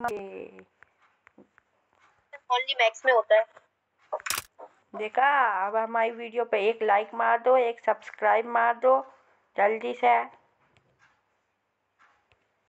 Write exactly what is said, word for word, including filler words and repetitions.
Only max में होता है। देखा, अब हमारी वीडियो पे एक लाइक मार दो, एक सब्सक्राइब मार दो जल्दी से।